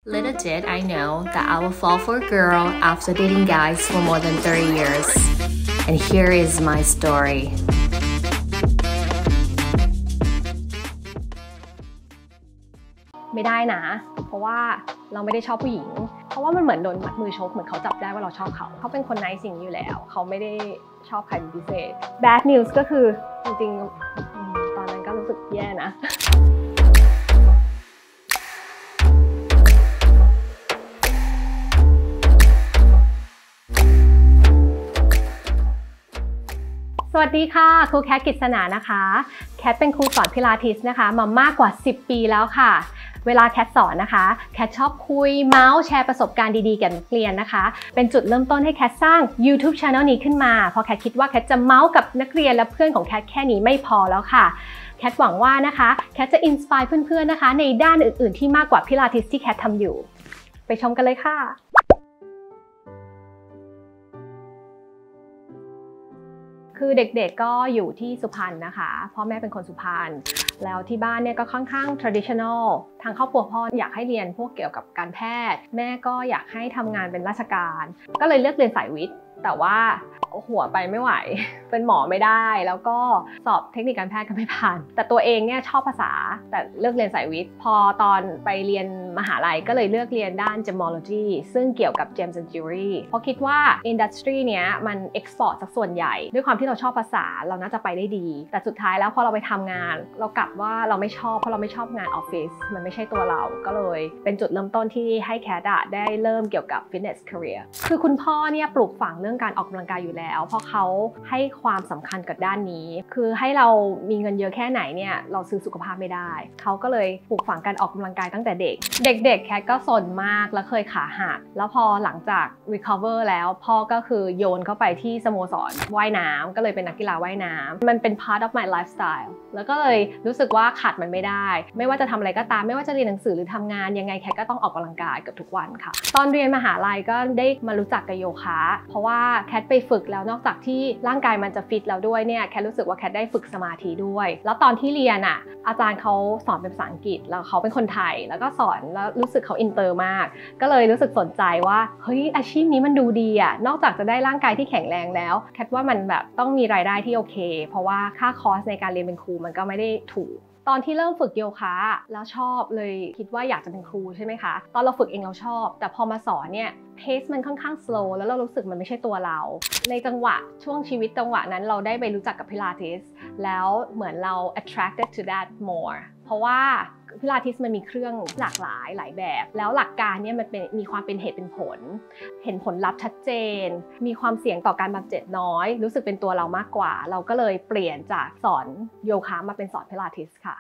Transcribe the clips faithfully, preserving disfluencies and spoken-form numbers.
Little did I know that I would fall for a girl after dating guys for more than thirty years. And here is my story. ไม่ได้นะเพราะว่าเราไม่ได้ชอบผู้หญิงเพราะว่ามันเหมือนโดนมัดมือชกเหมือนเขาจับได้ว่าเราชอบเขาเขาเป็นคนไนซ์สิ่งอยู่แล้วเขาไม่ได้ชอบใครเป็นพิเศษ Bad news ก็คือจริงๆตอนนั้นก็รู้สึกแย่นะสวัสดีค่ะครูแคทกฤษณานะคะแคทเป็นครูสอนพิลาทิสนะคะมามากกว่าสิบปีแล้วค่ะเวลาแคทสอนนะคะแคทชอบคุยเมาส์แชร์ประสบการณ์ดีๆกับนักเรียนนะคะเป็นจุดเริ่มต้นให้แคทสร้าง YouTube Channel นี้ขึ้นมาเพราะแคทคิดว่าแคทจะเมาส์กับนักเรียนและเพื่อนของแคทแค่นี้ไม่พอแล้วค่ะแคทหวังว่านะคะแคทจะอินสไปร์เพื่อนๆนะคะในด้านอื่นๆที่มากกว่าพิลาทิสที่แคททำอยู่ไปชมกันเลยค่ะคือเด็กๆก็อยู่ที่สุพรรณนะคะพ่อแม่เป็นคนสุพรรณแล้วที่บ้านเนี่ยก็ค่อนข้าง traditional ทางครอบครัวพ่ออยากให้เรียนพวกเกี่ยวกับการแพทย์แม่ก็อยากให้ทำงานเป็นราชการก็เลยเลือกเรียนสายวิทย์แต่ว่าหัวไปไม่ไหวเป็นหมอไม่ได้แล้วก็สอบเทคนิคการแพทย์ก็ไม่ผ่านแต่ตัวเองเนี่ยชอบภาษาแต่เลือกเรียนสายวิทย์พอตอนไปเรียนมหาลัยก็เลยเลือกเรียนด้าน gemology ซึ่งเกี่ยวกับ gems and jewelry เพราะคิดว่า industry เนี้ยมัน export สักส่วนใหญ่ด้วยความที่เราชอบภาษาเราน่าจะไปได้ดีแต่สุดท้ายแล้วพอเราไปทำงานเรากลับว่าเราไม่ชอบเพราะเราไม่ชอบงานออฟฟิศมันไม่ใช่ตัวเราก็เลยเป็นจุดเริ่มต้นที่ให้แคทได้เริ่มเกี่ยวกับ fitness career คือคุณพ่อเนี่ยปลูกฝังเรื่องการออกกำลังกายอยู่แล้วเพราะเขาให้ความสำคัญกับด้านนี้คือให้เรามีเงินเยอะแค่ไหนเนี่ยเราซื้อสุขภาพไม่ได้เขาก็เลยปลูกฝังการออกกำลังกายตั้งแต่เด็กเด็กๆแคทก็สนมากแล้วเคยขาหักแล้วพอหลังจาก recover แล้วพ่อก็คือโยนเข้าไปที่สโมสรว่ายน้ำก็เลยเป็นนักกีฬาว่ายน้ำมันเป็น part of my lifestyle แล้วก็เลยรู้สึกว่าขาดมันไม่ได้ไม่ว่าจะทำอะไรก็ตามไม่ว่าจะเรียนหนังสือหรือทำงานยังไงแคทก็ต้องออกกำลังกายเกือบทุกวันค่ะตอนเรียนมหาลัยก็ได้มารู้จักกับโยคะเพราะว่าแคทไปฝึกแล้วนอกจากที่ร่างกายมันจะฟิตแล้วด้วยเนี่ยแคทรู้สึกว่าแคทได้ฝึกสมาธิด้วยแล้วตอนที่เรียนอ่ะอาจารย์เขาสอนเป็นภาษาอังกฤษแล้วเขาเป็นคนไทยแล้วก็สอนแล้วรู้สึกเขาอินเตอร์มากก็เลยรู้สึกสนใจว่าเฮ้ยอาชีพนี้มันดูดีอ่ะนอกจากจะได้ร่างกายที่แข็งแรงแล้วแคทว่ามันแบบต้องมีรายได้ที่โอเคเพราะว่าค่าคอร์สในการเรียนเป็นครูมันก็ไม่ได้ถูกตอนที่เริ่มฝึกโยคะแล้วชอบเลยคิดว่าอยากจะเป็นครูใช่ไหมคะตอนเราฝึกเองเราชอบแต่พอมาสอนเนี่ยเพสมันค่อนข้าง slow แล้วเรารู้สึกมันไม่ใช่ตัวเราในจังหวะช่วงชีวิตจังหวะนั้นเราได้ไปรู้จักกับพิลาทิสแล้วเหมือนเรา attracted to that more เพราะว่าพิลาทิสมันมีเครื่องหลากหลายหลายแบบแล้วหลักการเนี่ยมันเป็นมีความเป็นเหตุเป็นผลเห็นผลลัพธ์ชัดเจนมีความเสี่ยงต่อการบาดเจ็บน้อยรู้สึกเป็นตัวเรามากกว่าเราก็เลยเปลี่ยนจากสอนโยคะมาเป็นสอนพิลาทิสค่ะ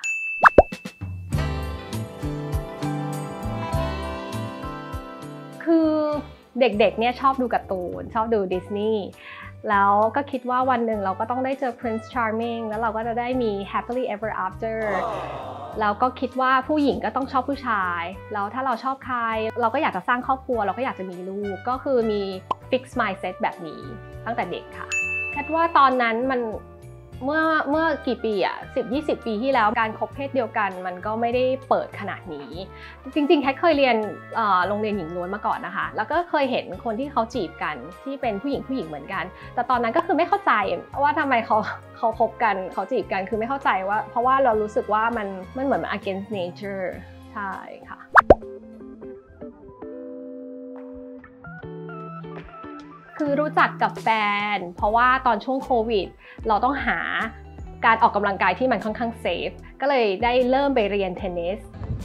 คือเด็กๆเนี่ยชอบดูการ์ตูนชอบดูดิสนีย์แล้วก็คิดว่าวันหนึ่งเราก็ต้องได้เจอ Prince Charming แล้วเราก็จะได้มี Happily Ever After แล้วก็คิดว่าผู้หญิงก็ต้องชอบผู้ชายแล้วถ้าเราชอบใครเราก็อยากจะสร้างครอบครัวเราก็อยากจะมีลูกก็คือมี Fix Mindset แบบนี้ตั้งแต่เด็กค่ะคิดว่าตอนนั้นมันเมื่อเมื่อกี่ปีอะสิบ ยี่สิบ ปีที่แล้วการคบเพศเดียวกันมันก็ไม่ได้เปิดขนาดนี้จริงๆแคทเคยเรียนโรงเรียนหญิงล้วนมาก่อนนะคะแล้วก็เคยเห็นคนที่เขาจีบกันที่เป็นผู้หญิงผู้หญิงเหมือนกันแต่ตอนนั้นก็คือไม่เข้าใจว่าทำไมเขาเขาคบกันเขาจีบกันคือไม่เข้าใจว่าเพราะว่าเรารู้สึกว่ามันมันเหมือน against nature ใช่ค่ะคือรู้จักกับแฟนเพราะว่าตอนช่วงโควิดเราต้องหาการออกกำลังกายที่มันค่อนข้างเซฟก็เลยได้เริ่มไปเรียนเทนนิส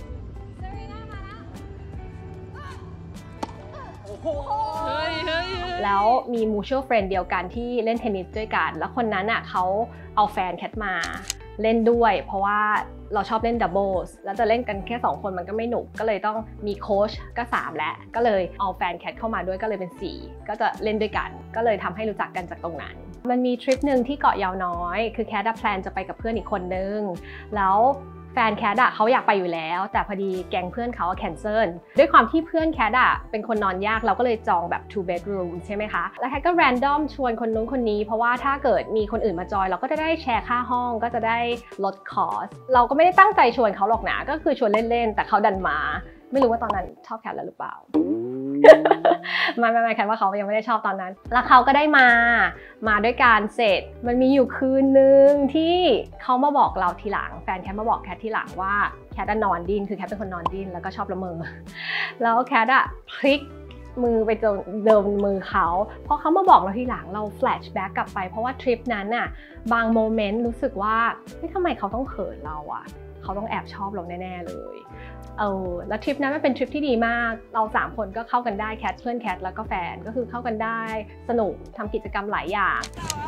แล้วมี mutual friend เดียวกันที่เล่นเทนนิสด้วยกันแล้วคนนั้นอ่ะเขาเอาแฟนแคทมาเล่นด้วยเพราะว่าเราชอบเล่นดับเบิลส์แล้วจะเล่นกันแค่สองคนมันก็ไม่หนุกก็เลยต้องมีโค้ชก็สามแล้วก็เลยเอาแฟนแคทเข้ามาด้วยก็เลยเป็นสี่ก็จะเล่นด้วยกันก็เลยทำให้รู้จักกันจากตรงนั้นมันมีทริปหนึ่งที่เกาะยาวน้อยคือแคทแพลนจะไปกับเพื่อนอีกคนนึงแล้วแฟนแคทอะเขาอยากไปอยู่แล้วแต่พอดีแก๊งเพื่อนเขาแคนเซิลด้วยความที่เพื่อนแคทอะเป็นคนนอนยากเราก็เลยจองแบบ two bedroom ใช่ไหมคะแล้วแคทก็ random ชวนคนนู้นคนนี้เพราะว่าถ้าเกิดมีคนอื่นมาจอยเราก็จะได้แชร์ค่าห้องก็จะได้ลดคอสเราก็ไม่ได้ตั้งใจชวนเขาหรอกนะก็คือชวนเล่นๆแต่เขาดันมาไม่รู้ว่าตอนนั้นชอบแคทแล้วหรือเปล่า ไม่ไม่ไม่แคทว่าเขายังไม่ได้ชอบตอนนั้นแล้วเขาก็ได้มามาด้วยการเสร็จมันมีอยู่คืนนึงที่เขามาบอกเราทีหลังแฟนแคทมาบอกแคททีหลังว่าแคทนอนดิ้นคือแคทเป็นคนนอนดิ้นแล้วก็ชอบละเมอแล้วแคทอะพลิกมือไปโดนเดินมือเขาเพราะเขามาบอกเราทีหลังเราแฟลชแบ็กกลับไปเพราะว่าทริปนั้นน่ะบางโมเมนต์รู้สึกว่าเฮ้ยทำไมเขาต้องเขินเราอะเขาต้องแอบชอบเราแน่ๆเลยเออแล้วทริปนั้นมันเป็นทริปที่ดีมากเราสามคนก็เข้ากันได้แคทเพื่อนแคทแล้วก็แฟนก็คือเข้ากันได้สนุกทำกิจกรรมหลายอย่าง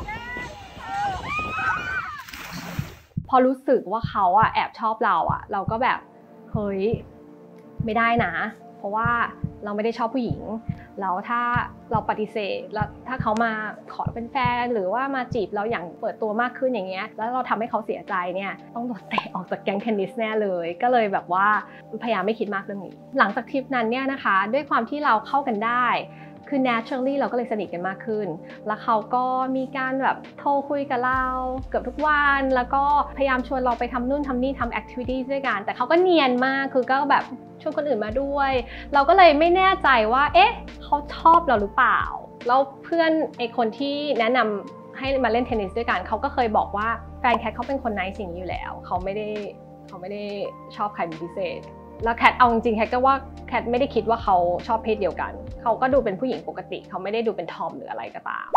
พอรู้สึกว่าเขาอะแอบชอบเราอะเราก็แบบเฮ้ยไม่ได้นะเพราะว่าเราไม่ได้ชอบผู้หญิงแล้วถ้าเราปฏิเสธแล้วถ้าเขามาขอเป็นแฟนหรือว่ามาจีบเราอย่างเปิดตัวมากขึ้นอย่างเงี้ยแล้วเราทำให้เขาเสียใจเนี่ยต้องโดนเตะออกจากแก๊งเทนนิสแน่เลยก็เลยแบบว่าพยายามไม่คิดมากเรื่องนี้หลังจากทริปนั้นเนี่ยนะคะด้วยความที่เราเข้ากันได้คือ naturally เราก็เลยสนิทกันมากขึ้นแล้วเขาก็มีการแบบโทรคุยกับเราเกือบทุกวันแล้วก็พยายามชวนเราไปทำนู่นทำนี่ทำ activities ด้วยกันแต่เขาก็เนียนมากคือก็แบบชวนคนอื่นมาด้วยเราก็เลยไม่แน่ใจว่าเอ๊ะเขาชอบเราหรือเปล่าแล้วเพื่อนไอ้คนที่แนะนำให้มาเล่นเทนนิสด้วยกันเขาก็เคยบอกว่าแฟนแคทเขาเป็นคนไนซ์อย่างนี้อยู่แล้วเขาไม่ได้เขาไม่ได้ชอบใครเป็นพิเศษแล้วแคทเอาจริงๆแคทก็ว่าแคทไม่ได้คิดว่าเขาชอบเพศเดียวกันเขาก็ดูเป็นผู้หญิงปกติเขาไม่ได้ดูเป็นทอมหรืออะไรก็ตาม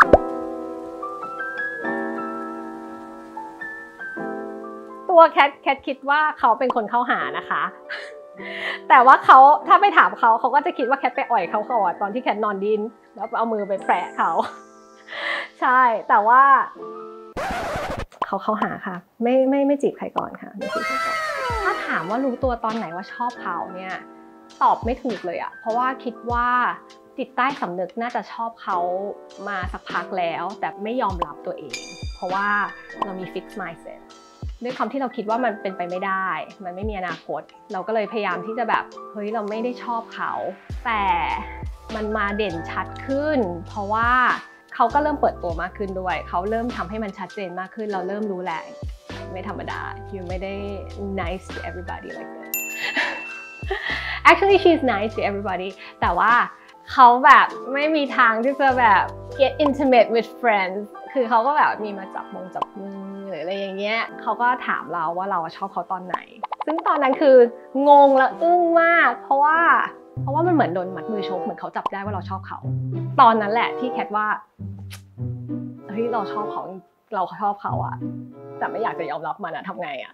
ตัวแคทแคทคิดว่าเขาเป็นคนเข้าหานะคะแต่ว่าเขาถ้าไปถามเขาเขาก็จะคิดว่าแคทไปอ่อยเขาก่อนตอนที่แคทนอนดิ้นแล้วเอามือไปแปะเขาใช่แต่ว่าเขาเข้าหาค่ะไม่ไม่ไม่จีบใครก่อนค่ะไม่จีบใครก่อนถ้าถามว่ารู้ตัวตอนไหนว่าชอบเขาเนี่ยตอบไม่ถูกเลยอะเพราะว่าคิดว่าจิตใต้สำนึกน่าจะชอบเขามาสักพักแล้วแต่ไม่ยอมรับตัวเองเพราะว่าเรามี fixed mindset ด้วยความที่เราคิดว่ามันเป็นไปไม่ได้มันไม่มีอนาคตเราก็เลยพยายามที่จะแบบเฮ้ยเราไม่ได้ชอบเขาแต่มันมาเด่นชัดขึ้นเพราะว่าเขาก็เริ่มเปิดตัวมากขึ้นด้วยเขาเริ่มทำให้มันชัดเจนมากขึ้นเราเริ่มรู้แหละไม่ธรรมดา you ไม่ได้ nice to everybody like that actually she's nice to everybody แต่ว่าเขาแบบไม่มีทางที่จะแบบ get intimate with friends คือเขาก็แบบมีมาจับมงจับมือหรืออะไรอย่างเงี้ยเขาก็ถามเราว่าเราชอบเขาตอนไหนซึ่งตอนนั้นคืองงและอึ้งมากเพราะว่าเพราะว่ามันเหมือนโดนมัดมือชกเหมือนเขาจับได้ว่าเราชอบเขาตอนนั้นแหละที่แคทว่าเฮ้ยเราชอบเขาเราชอบเขาอะแต่ไม่อยากจะยอมรับมันอะทำไงอะ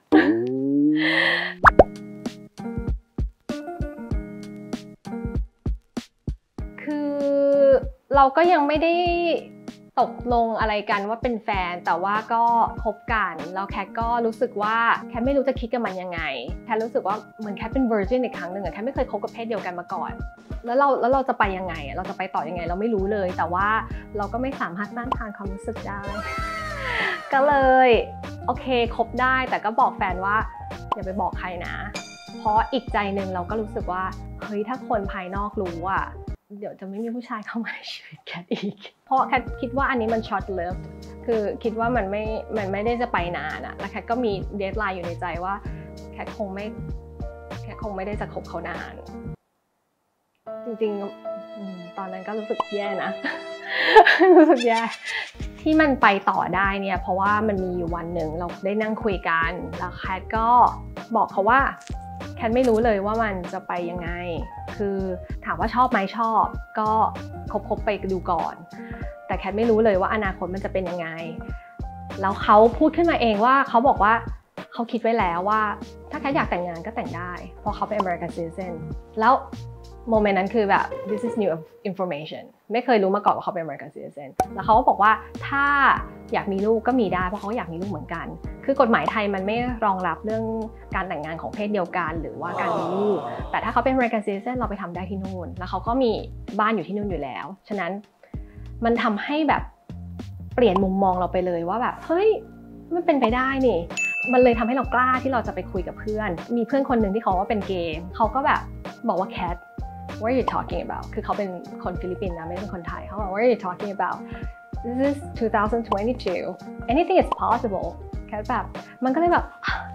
คือเราก็ยังไม่ได้ตกลงอะไรกันว่าเป็นแฟนแต่ว่าก็คบกันแล้วแคทก็รู้สึกว่าแคทไม่รู้จะคิดกับมันยังไงแคทรู้สึกว่าเหมือนแคทเป็น virgin อีกครั้งหนึ่งอะแคทไม่เคยคบกับเพศเดียวกันมาก่อนแล้วเราแล้วเราจะไปยังไงเราจะไปต่อยังไงเราไม่รู้เลยแต่ว่าเราก็ไม่สามารถต้านทานความรู้สึกได้ก็เลยโอเคคบได้แต่ก็บอกแฟนว่าอย่าไปบอกใครนะเพราะอีกใจหนึ่งเราก็รู้สึกว่าเฮ้ยถ้าคนภายนอกรู้อะเดี๋ยวจะไม่มีผู้ชายเข้ามาในชีวิตแคทอีกเพราะแคทคิดว่าอันนี้มัน short lived คือคิดว่ามันไม่มันไม่ได้จะไปนานอะแล้วแคทก็มีเดดไลน์อยู่ในใจว่าแคทคงไม่แคทคงไม่ได้จะคบเขานานจริงๆตอนนั้นก็รู้สึกแย่นะ รู้สึกแย่ที่มันไปต่อได้เนี่ยเพราะว่ามันมีอยู่วันหนึ่งเราได้นั่งคุยกันแล้วแคทก็บอกเขาว่าแคทไม่รู้เลยว่ามันจะไปยังไงคือถามว่าชอบไหมชอบก็คบๆไปดูก่อนแต่แคทไม่รู้เลยว่าอนาคตมันจะเป็นยังไงแล้วเขาพูดขึ้นมาเองว่าเขาบอกว่าเขาคิดไว้แล้วว่าถ้าแคทอยากแต่งงานก็แต่งได้เพราะเขาเป็น American citizen แล้วโมเมนต์นั้นคือแบบ this is new information ไม่เคยรู้มาก่อนว่าเขาเป็น American citizen แล้วเขาก็บอกว่าถ้าอยากมีลูกก็มีได้เพราะเขาอยากมีลูกเหมือนกันคือกฎหมายไทยมันไม่รองรับเรื่องการแต่งงานของเพศเดียวกันหรือว่าการมีลูกแต่ถ้าเขาเป็น American citizen เราไปทำได้ที่นู่นแล้วเขาก็มีบ้านอยู่ที่นู่นอยู่แล้วฉะนั้นมันทำให้แบบเปลี่ยนมุมมองเราไปเลยว่าแบบเฮ้ยมันเป็นไปได้นี่มันเลยทำให้เรากล้าที่เราจะไปคุยกับเพื่อนมีเพื่อนคนหนึ่งที่เขาว่าเป็นเกย์เขาก็แบบบอกว่าแคทWhat are you talking about คือเขาเป็นคนฟิลิปปินส์นะไม่ได้เป็นคนไทยเขาบอก What are you talking about This is twenty twenty-two Anything is possible แค่แบบมันก็เลยแบบท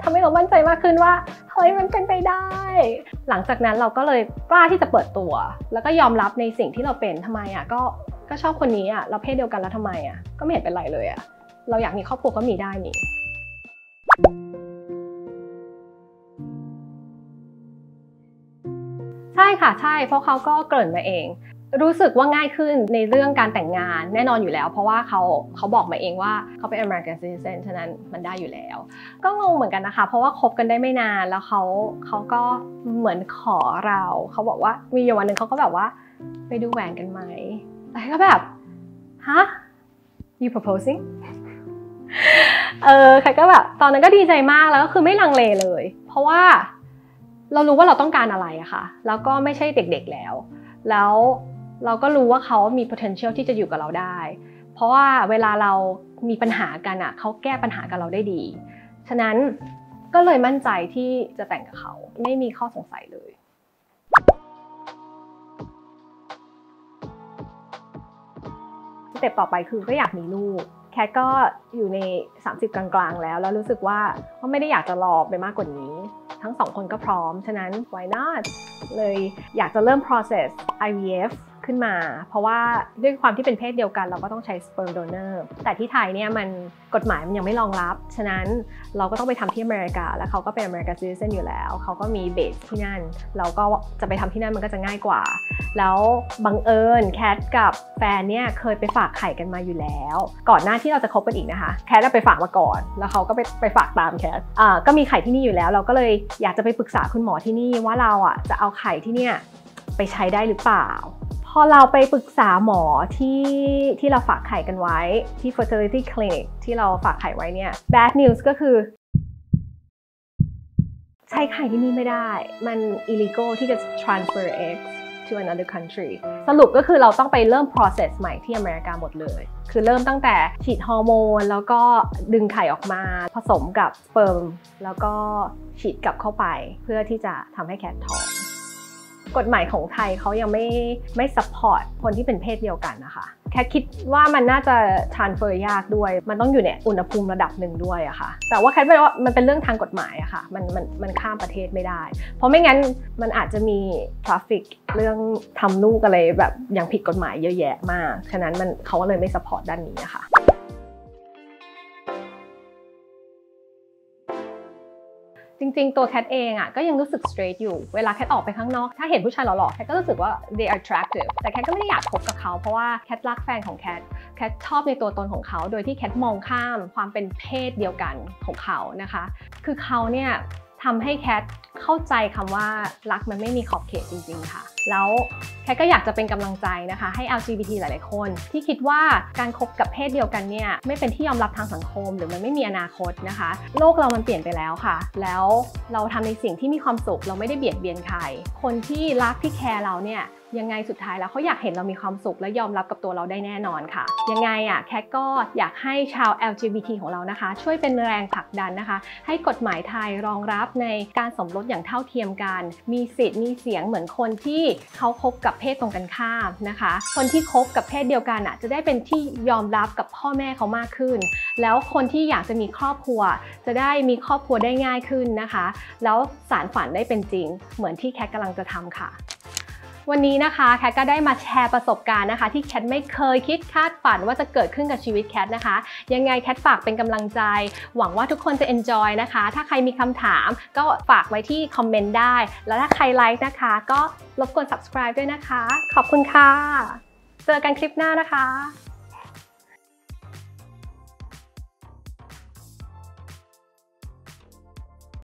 ทำให้เรามั่นใจมากขึ้นว่าเฮ้ยมันเป็นไปได้หลังจากนั้นเราก็เลยกล้าที่จะเปิดตัวแล้วก็ยอมรับในสิ่งที่เราเป็นทำไมอ่ะก็ก็ชอบคนนี้อ่ะเราเพศเดียวกันแล้วทำไมอ่ะก็ไม่เห็นเป็นไรเลยอ่ะเราอยากมีครอบครัวก็มีได้นี่ใช่ค่ะใช่เพราะเขาก็เกริ่นมาเองรู้สึกว่าง่ายขึ้นในเรื่องการแต่งงานแน่นอนอยู่แล้วเพราะว่าเขาเขาบอกมาเองว่าเขาเป็น American Citizen ฉะนั้นมันได้อยู่แล้วก็งงเหมือนกันนะคะเพราะว่าคบกันได้ไม่นานแล้วเขาเขาก็เหมือนขอเราเขาบอกว่ามีอยู่วันหนึ่งเขาก็แบบว่าไปดูแหวนกันไหมแล้วก็แบบฮะ you proposing เออใครก็แบบตอนนั้นก็ดีใจมากแล้วก็คือไม่ลังเลเลยเพราะว่าเรารู้ว่าเราต้องการอะไรอะค่ะแล้วก็ไม่ใช่เด็กๆแล้วแล้วเราก็รู้ว่าเขามี potential ที่จะอยู่กับเราได้เพราะว่าเวลาเรามีปัญหากันอะเขาแก้ปัญหากับเราได้ดีฉะนั้นก็เลยมั่นใจที่จะแต่งกับเขาไม่มีข้อสงสัยเลยสเต็ปต่อไปคือก็อยากมีลูกแคทก็อยู่ในสามสิบกลางๆแล้วแล้วรู้สึกว่าก็ไม่ได้อยากจะรอไปมากกว่านี้ทั้งสองคนก็พร้อมฉะนั้น why not เลยอยากจะเริ่ม process ไอ วี เอฟ ขึ้นมาเพราะว่าด้วยความที่เป็นเพศเดียวกันเราก็ต้องใช้ sperm donor แต่ที่ไทยเนี่ยมันกฎหมายมันยังไม่รองรับฉะนั้นเราก็ต้องไปทำที่อเมริกาแล้วเขาก็เป็น American Citizen อยู่แล้วเขาก็มีเบสที่นั่นเราก็จะไปทำที่นั่นมันก็จะง่ายกว่าแล้วบังเอิญแคทกับแฟนเนี่ยเคยไปฝากไข่กันมาอยู่แล้วก่อนหน้าที่เราจะคบกันอีกนะคะแคทไปฝากมาก่อนแล้วเขาก็ไปไปฝากตามแคทอ่าก็มีไข่ที่นี่อยู่แล้วเราก็เลยอยากจะไปปรึกษาคุณหมอที่นี่ว่าเราอ่ะจะเอาไข่ที่เนี่ยไปใช้ได้หรือเปล่าพอเราไปปรึกษาหมอที่ที่เราฝากไข่กันไว้ที่ fertility clinic ที่เราฝากไข่ไว้เนี่ย bad news ก็คือใช้ไข่ที่นี่ไม่ได้มัน illegal ที่จะ transfer eggs to another country สรุปก็คือเราต้องไปเริ่ม process ใหม่ที่อเมริกาหมดเลยคือเริ่มตั้งแต่ฉีดฮอร์โมนแล้วก็ดึงไข่ออกมาผสมกับสเปิร์มแล้วก็ฉีดกลับเข้าไปเพื่อที่จะทำให้แคทท้องกฎหมายของไทยเขายังไม่ไม่ support คนที่เป็นเพศเดียวกันนะคะแคทคิดว่ามันน่าจะ transfer ยากด้วยมันต้องอยู่ในอุณหภูมิระดับหนึ่งด้วยอะค่ะแต่ว่าแคทว่ามันเป็นเรื่องทางกฎหมายอะค่ะมันมันมันข้ามประเทศไม่ได้เพราะไม่งั้นมันอาจจะมี traffic เรื่องทำลูกอะไรแบบอย่างผิดกฎหมายเยอะแยะมากฉะนั้นมันเขาก็เลยไม่ support ด้านนี้อะค่ะจริงๆตัวแคทเองอ่ะก็ยังรู้สึก straight อยู่เวลาแคทออกไปข้างนอกถ้าเห็นผู้ชายหล่อๆแคทก็รู้สึกว่า they are attractive แต่แคทก็ไม่ได้อยากคบกับเขาเพราะว่าแคทรักแฟนของแคทแคทชอบในตัวตนของเขาโดยที่แคทมองข้ามความเป็นเพศเดียวกันของเขานะคะคือเขาเนี่ยทำให้แคทเข้าใจคำว่ารักมันไม่มีขอบเขตจริงๆค่ะแล้วแคทก็อยากจะเป็นกำลังใจนะคะให้ แอล จี บี ที หลายๆคนที่คิดว่าการคบกับเพศเดียวกันเนี่ยไม่เป็นที่ยอมรับทางสังคมหรือมันไม่มีอนาคตนะคะโลกเรามันเปลี่ยนไปแล้วค่ะแล้วเราทำในสิ่งที่มีความสุขเราไม่ได้เบียดเบียนใครคนที่รักที่แคร์เราเนี่ยยังไงสุดท้ายแล้วเขาอยากเห็นเรามีความสุขและยอมรับกับตัวเราได้แน่นอนค่ะยังไงอ่ะแคทก็อยากให้ชาว แอล จี บี ที ของเรานะคะช่วยเป็นแรงผลักดันนะคะให้กฎหมายไทยรองรับในการสมรสอย่างเท่าเทียมกันมีสิทธิ์มีเสียงเหมือนคนที่เขาคบกับเพศตรงกันข้ามนะคะคนที่คบกับเพศเดียวกันอ่ะจะได้เป็นที่ยอมรับกับพ่อแม่เขามากขึ้นแล้วคนที่อยากจะมีครอบครัวจะได้มีครอบครัวได้ง่ายขึ้นนะคะแล้วสานฝันได้เป็นจริงเหมือนที่แคทกำลังจะทำค่ะวันนี้นะคะแคทก็ได้มาแชร์ประสบการณ์นะคะที่แคทไม่เคยคิดคาดฝันว่าจะเกิดขึ้นกับชีวิตแคทนะคะยังไงแคทฝากเป็นกำลังใจหวังว่าทุกคนจะ enjoy นะคะถ้าใครมีคำถามก็ฝากไว้ที่คอมเมนต์ได้แล้วถ้าใครไลค์นะคะก็รบกวน subscribe ด้วยนะคะขอบคุณค่ะเจอกันคลิปหน้านะคะ